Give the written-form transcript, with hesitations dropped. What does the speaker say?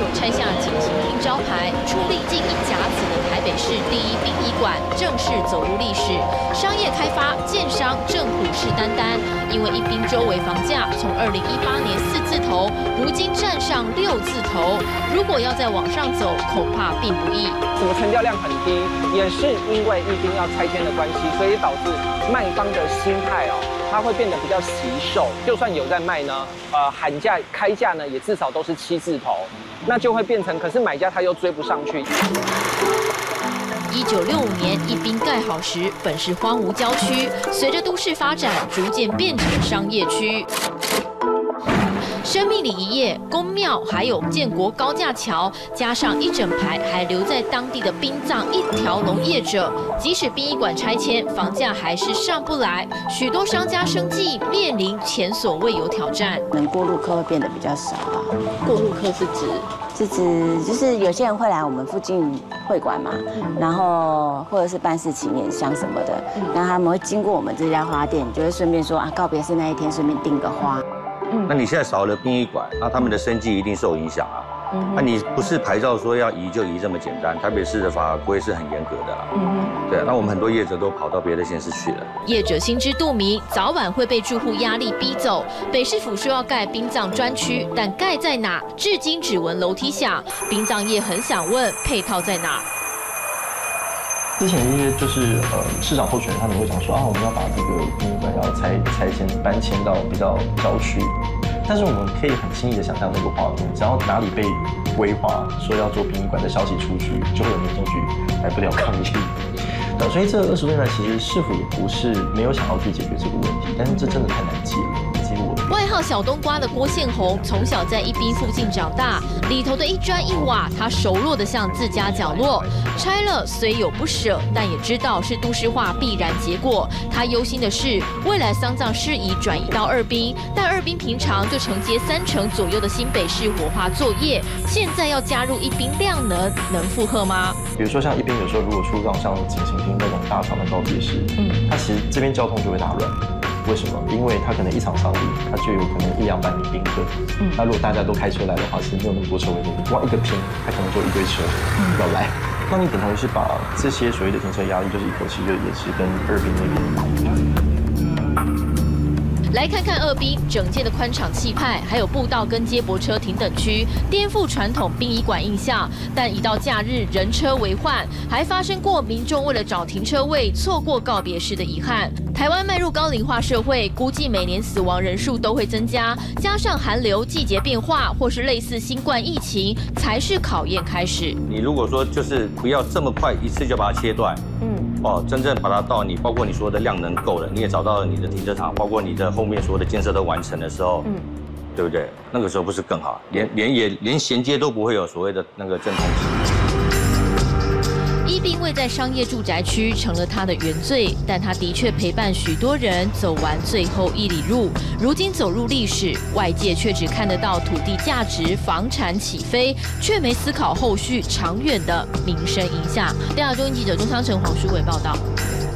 手拆下紧型冰招牌，矗立近1甲子的台北市第1殡仪馆正式走入历史。商业开发、建商正虎视眈眈，因为一滨周围房价从2018年4字头，如今站上6字头。如果要再往上走，恐怕并不易。 什么成交量很低，也是因为一滨要拆迁的关系，所以导致卖方的心态它会变得比较惜售。就算有在卖呢，喊价开价呢，也至少都是7字头，那就会变成，可是买家他又追不上去。 1965年一滨盖好时，本是荒芜郊区，随着都市发展，逐渐变成商业区。生命里一夜，宫庙还有建国高架桥，加上一整排还留在当地的殡葬一条龙业者，即使殡仪馆拆迁，房价还是上不来，许多商家生计面临前所未有挑战。 能过路客会变得比较少啊。 过路客是指就是有些人会来我们附近会馆嘛，然后或者是办事情面香什么的，然后他们会经过我们这家花店，就会顺便说告别式那一天顺便订个花。 那你现在少了殡仪馆，那他们的生计一定受影响啊。那你不是牌照说要移就移这么简单，台北市的法规是很严格的啦。对，那我们很多业者都跑到别的县市去了。 业者心知肚明，早晚会被住户压力逼走。北市府说要盖殡葬专区，但盖在哪，至今只闻楼梯响。殡葬业很想问，配套在哪？ 之前一些就是市长候选人他们会讲说我们要把这个殡仪馆要拆迁搬迁到比较郊区，但是我们可以很轻易的想象那个画面，只要哪里被规划说要做殡仪馆的消息出去，就会有民众去来不了抗议。所以这20多年来，其实市府也不是没有想要去解决这个问题，但是这真的太难解了。 外号小冬瓜的郭宪宏，从小在一滨附近长大，里头的一砖一瓦，他熟络得像自家角落。拆了虽有不舍，但也知道是都市化必然结果。他忧心的是，未来丧葬事宜转移到2滨，但2滨平常就承接30%左右的新北市活化作业，现在要加入一滨量能负荷吗？ 比如说像一滨有时候如果出到像景行厅那种大场的告别式，它其实这边交通就会打乱。为什么？因为他可能一场丧礼，他就有可能100-200名宾客。那如果大家都开车来的话，其实没有那么多车位，光一个厅，他可能就一堆车要来。那你等同于是把这些所谓的停车压力，就是一口气就也是跟2滨那边。 来看看2滨整街的宽敞气派，还有步道跟接驳车停等区，颠覆传统殡仪馆印象。但一到假日，人车为患，还发生过民众为了找停车位错过告别式的遗憾。台湾迈入高龄化社会，估计每年死亡人数都会增加，加上寒流、季节变化，或是类似新冠疫情，才是考验开始。 你如果说就是不要这么快一次就把它切断，真正把它到你包括你所有的量能够了，你也找到了你的停车场，包括你的后面所有的建设都完成的时候，对不对？那个时候不是更好？连衔接都不会有所谓的那个阵痛期。 一滨位在商业住宅区，成了他的原罪，但他的确陪伴许多人走完最后1里路。如今走入历史，外界却只看得到土地价值、房产起飞，却没思考后续长远的民生影响。调查中心记者钟昌成、黄淑伟报道。